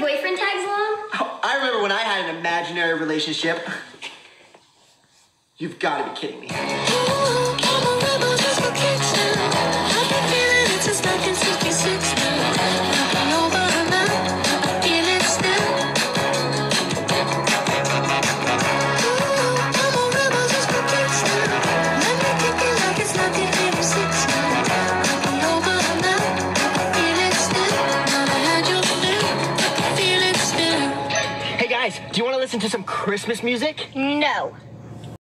boyfriend tags along? Oh, I remember when I had an imaginary relationship. You've got to be kidding me. Hey guys, do you want to listen to some Christmas music? No.